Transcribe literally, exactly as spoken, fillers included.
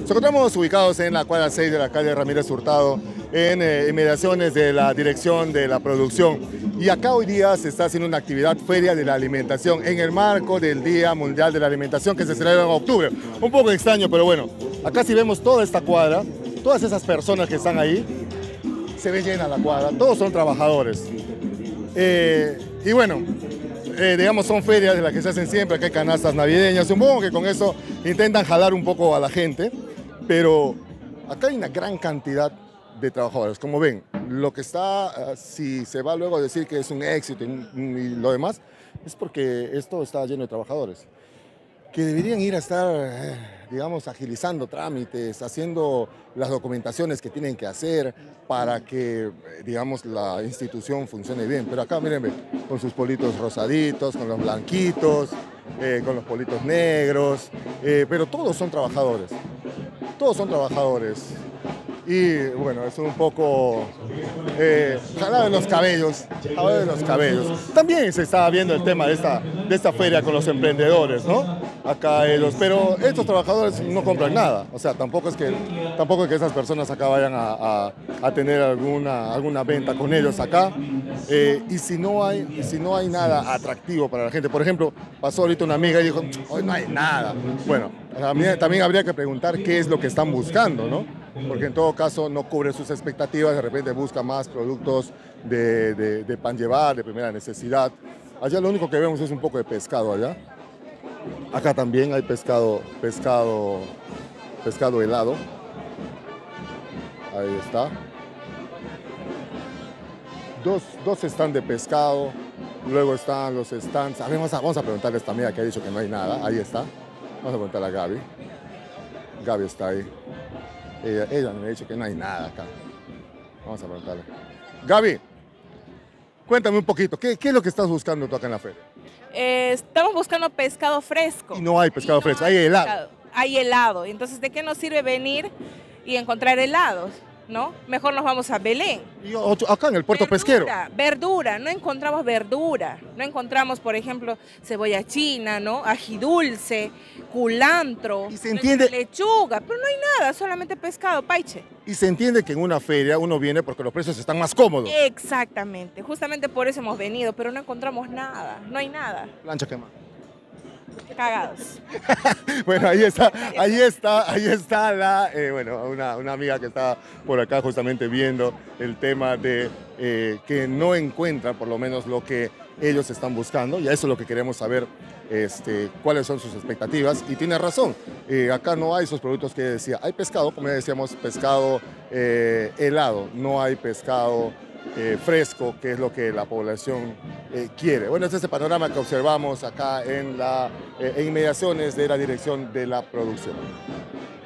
Nos encontramos ubicados en la cuadra seis de la calle Ramírez Hurtado, en eh, inmediaciones de la dirección de la producción. Y acá hoy día se está haciendo una actividad feria de la alimentación en el marco del Día Mundial de la Alimentación que se celebra en octubre. Un poco extraño, pero bueno, acá si vemos toda esta cuadra, todas esas personas que están ahí, se ve llena la cuadra, todos son trabajadores. Eh, y bueno, eh, digamos son ferias de las que se hacen siempre, acá hay canastas navideñas, supongo que con eso intentan jalar un poco a la gente, pero acá hay una gran cantidad de trabajadores. Como ven, lo que está, si se va luego a decir que es un éxito y, y lo demás, es porque esto está lleno de trabajadores que deberían ir a estar, digamos, agilizando trámites, haciendo las documentaciones que tienen que hacer para que, digamos, la institución funcione bien. Pero acá, miren, con sus politos rosaditos, con los blanquitos, eh, con los politos negros, eh, pero todos son trabajadores, todos son trabajadores. Y bueno, es un poco eh, jalado de los cabellos, jalado de los cabellos. También se está viendo el tema de esta, de esta feria con los emprendedores, ¿no? Acá ellos, pero estos trabajadores no compran nada, o sea, tampoco es que, tampoco es que esas personas acá vayan a, a, a tener alguna, alguna venta con ellos acá. Eh, y, si no hay, y si no hay nada atractivo para la gente, por ejemplo, pasó ahorita una amiga y dijo, hoy no hay nada. Bueno, también, también habría que preguntar qué es lo que están buscando, ¿no? Porque en todo caso no cubre sus expectativas, de repente busca más productos de, de, de pan llevar, de primera necesidad. Allá lo único que vemos es un poco de pescado allá. Acá también hay pescado, pescado, pescado helado. Ahí está. Dos, dos stands de pescado, luego están los stands. A ver, vamos a, vamos a preguntarle a esta amiga que ha dicho que no hay nada. Ahí está. Vamos a preguntarle a Gaby. Gaby está ahí. Ella, ella me ha dicho que no hay nada acá. Vamos a preguntarle. Gaby, cuéntame un poquito, ¿qué, qué es lo que estás buscando tú acá en la feria? Eh, estamos buscando pescado fresco. Y no hay pescado no fresco, hay hay helado. Pescado. Hay helado. Entonces, ¿de qué nos sirve venir y encontrar helados? ¿No? Mejor nos vamos a Belén. Y acá en el puerto verdura, pesquero. Verdura, no encontramos verdura. No encontramos, por ejemplo, cebolla china, ¿no? Ají dulce, culantro, y se entiende, lechuga, pero no hay nada, solamente pescado, paiche. Y se entiende que en una feria uno viene porque los precios están más cómodos. Exactamente, justamente por eso hemos venido, pero no encontramos nada, no hay nada. Plancha quemada. Cagados. Bueno, ahí está, ahí está, ahí está la, eh, bueno, una, una amiga que está por acá justamente viendo el tema de eh, que no encuentra por lo menos lo que ellos están buscando, y a eso es lo que queremos saber, este, cuáles son sus expectativas, y tiene razón, eh, acá no hay esos productos que decía, hay pescado, como ya decíamos, pescado eh, helado, no hay pescado Eh, fresco, que es lo que la población eh, quiere. Bueno, este es el panorama que observamos acá en, la, eh, en inmediaciones de la dirección de la producción.